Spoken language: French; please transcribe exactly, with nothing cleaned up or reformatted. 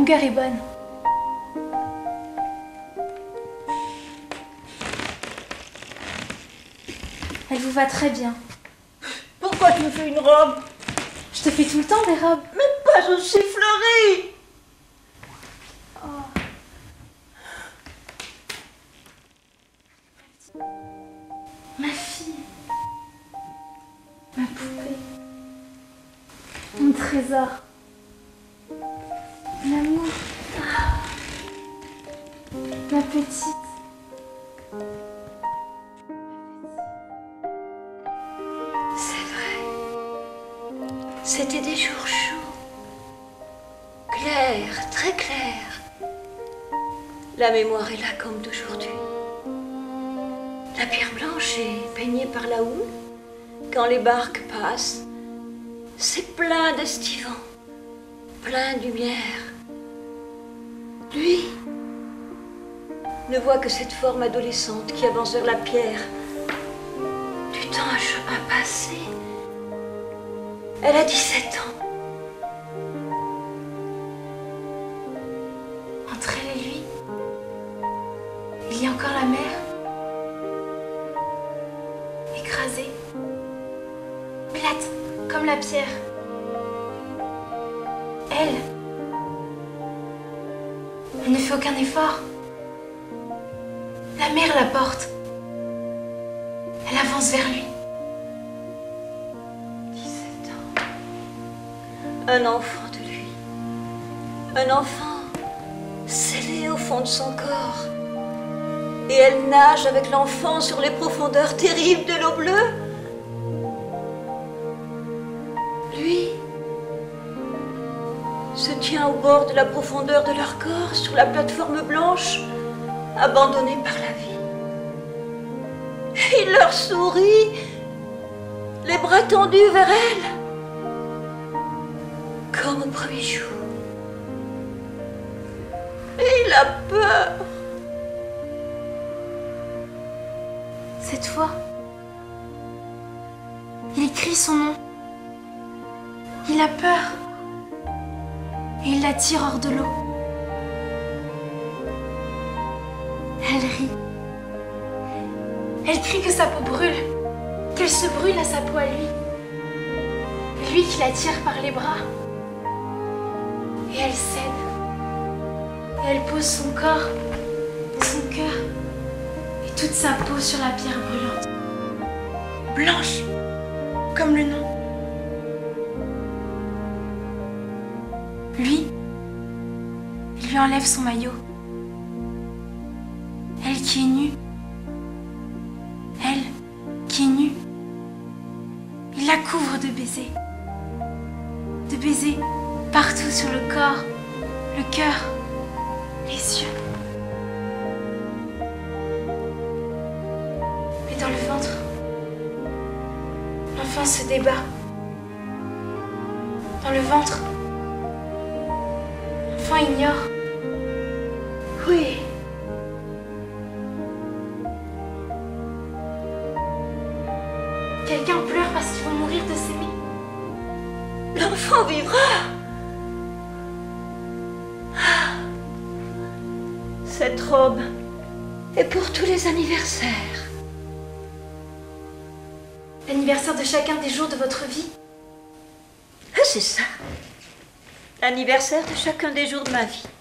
longueur est bonne. Elle vous va très bien. Pourquoi tu me fais une robe? Je te fais tout le temps des robes. Mais pas aussi fleurie. Oh. Ma fille. Ma poupée. Mon trésor. L'amour. Ah. Ma petite. C'est vrai. C'était des jours chauds. Clairs, très clairs. La mémoire est là comme d'aujourd'hui. La pierre blanche est peignée par la houle. Quand les barques passent, c'est plein d'estivants, plein de lumière. Lui ne voit que cette forme adolescente qui avance vers la pierre. Du temps un chemin passé. Elle a dix-sept ans. Entre elle et lui, il y a encore la mer. Écrasée, plate comme la pierre. Elle, elle ne fait aucun effort. La mer la porte. Elle avance vers lui. dix-sept ans. Un enfant de lui. Un enfant scellé au fond de son corps. Et elle nage avec l'enfant sur les profondeurs terribles de l'eau bleue. Lui se tient au bord de la profondeur de leur corps, sur la plateforme blanche, abandonné par la vie. Il leur sourit, les bras tendus vers elle, comme au premier jour. Et il a peur. Cette fois, il crie son nom. Il a peur. Et il la tire hors de l'eau. Elle rit. Elle crie que sa peau brûle, qu'elle se brûle à sa peau à lui. Lui qui la tire par les bras. Et elle cède. Et elle pose son corps, son cœur et toute sa peau sur la pierre brûlante. Blanche, comme le nom. Lui, il lui enlève son maillot. Elle qui est nue. Elle qui est nue. Il la couvre de baisers. De baisers partout sur le corps, le cœur, les yeux. Mais dans le ventre, l'enfant se débat. Dans le ventre, l'enfant ignore. Oui. Quelqu'un pleure parce qu'ils vont mourir de s'aimer. L'enfant vivra. Ah. Cette robe est pour tous les anniversaires. L'anniversaire de chacun des jours de votre vie. Ah, c'est ça. L'anniversaire de chacun des jours de ma vie.